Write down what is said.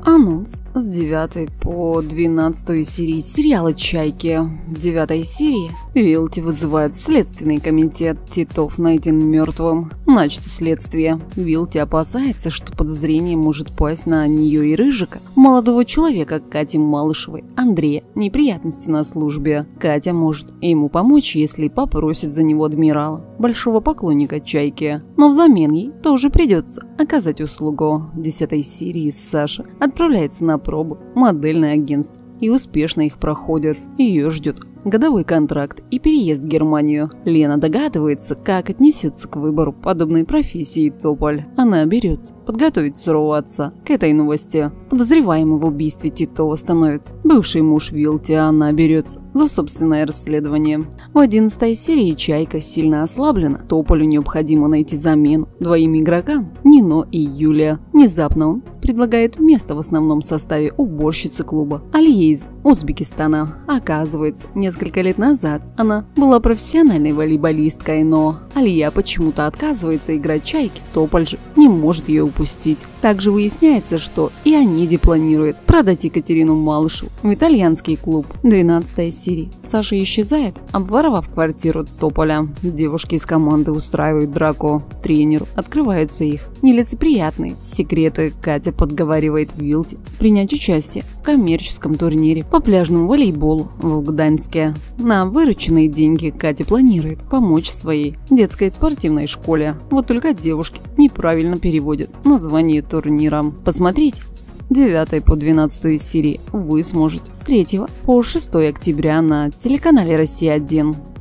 Анонс с 9 по 12 серии сериала «Чайки». В 9 серии Вилти вызывает следственный комитет. Титов найден мертвым. Начато следствие. Вилти опасается, что подозрение может пасть на нее и Рыжика, молодого человека Кати Малышевой, Андрея. Неприятности на службе. Катя может ему помочь, если попросит за него адмирала, большого поклонника Чайки. Но взамен ей тоже придется оказать услугу. В 10 серии Саша отправляется на пробу в модельное агентство и успешно их проходит. Ее ждет годовой контракт и переезд в Германию. Лена догадывается, как отнесется к выбору подобной профессии Тополь. Она берется подготовить сурового отца к этой новости. Подозреваемым в убийстве Титова становится бывший муж Вилти, а она берется за собственное расследование. В 11 серии Чайка сильно ослаблена. Тополю необходимо найти замену двоим игрокам – Нино и Юлия. Внезапно он предлагает место в основном составе уборщицы клуба Алие из Узбекистана. Оказывается, несколько лет назад она была профессиональной волейболисткой, но Алия почему-то отказывается играть Чайки. Тополь же не может ее упустить. Также выясняется, что и Онеди планирует продать Екатерину Малышеву в итальянский клуб. 12 серия. Саша исчезает, обворовав квартиру Тополя. Девушки из команды устраивают драку тренеру. Открываются их нелицеприятные секреты. Катя подговаривает Вилти принять участие в коммерческом турнире по пляжному волейболу в Гданьске. На вырученные деньги Катя планирует помочь своей детской спортивной школе. Вот только девушки неправильно переводят название турнира. Посмотрите с 9 по 12 серии вы сможете с 3 по 6 октября на телеканале «Россия-1».